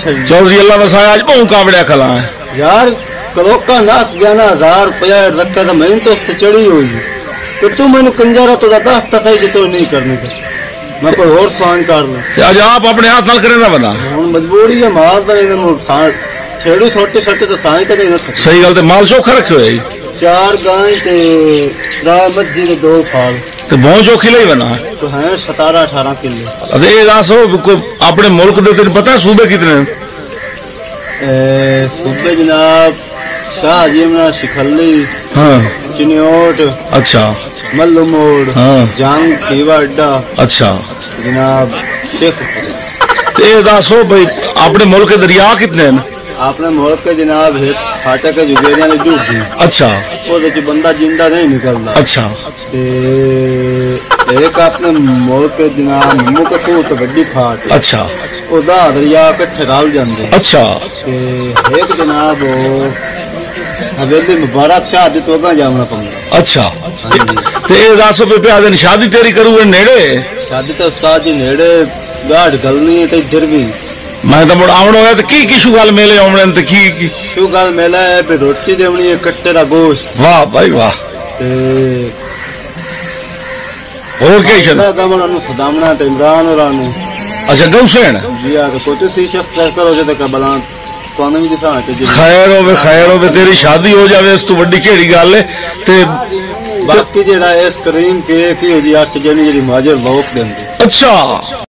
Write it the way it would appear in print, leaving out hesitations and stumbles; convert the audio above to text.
छड़ी चौधरी अल्लाह वसाया आज बहु कावड़िया खला है यार कलोका नास गया ना 1050 रखा था मैंने तो उस चढ़ी हुई तो तू मैंने कंजारा थोड़ा 10 तक ही तो नहीं करनी थी मैं कोई और स्वान कर लूं आज आप अपने हाथ नाल करे ना बना हूं मजबूरी है माल तो छेड़ू छोटे छोटे तो साई तो नहीं सकते सही गल ते माल चोखा रखियो है 4 गाय ते 3 मज्जी ते 2 फाल तो बहुत चोखी लाई बना तो है 17-18 किलो अरे ये दसो अपने मुल्क दे तेन पता है सूबे कितने सूबे जनाब शाह जीमना शिखली हाँ चिन्योट अच्छा मल्लू मोड़ हाँ जांग खीवा अड्डा अच्छा जनाब शेख ये दसो भाई अपने मुल्क के दरिया कितने हैं आपने मुल्क के जनाब है फाटक के जुगेरिया ने डूब दी अच्छा वो जो बंदा जिंदा नहीं निकलता अच्छा एक आपने मुल्क के जनाब मुंह के खूह तो बड़ी फाट अच्छा ओदा दरिया कट्ठे गाल जांदे अच्छा एक जनाब हवेली मुबारक शाह दी तो अगा जामना पड़ता अच्छा ते ये दसो पे प्या दिन शादी तेरी करूँ नेड़े शादी तो उस्ताद जी नेड़े गाढ़ गलनी है तो इधर भी मैं तो मुड़ आवणो है तो की शू गल मेले आवणे ते की शू गल मेला है पे रोटी देवनी है कट्टे दा गोश्त वाह भाई वाह ते और क्या चल गमन नु सदामना ते इमरान और आने अच्छा गौसेन जी यार कोई तो सी शेफ करो जे तक बला तो भी दिखा के खैर होवे तेरी शादी हो जावे इस तो बड़ी केड़ी गल है ते बाकी जेड़ा इस करीम केक ही हो जी 8 जनी जेडी माजर लोक देंदे अच्छा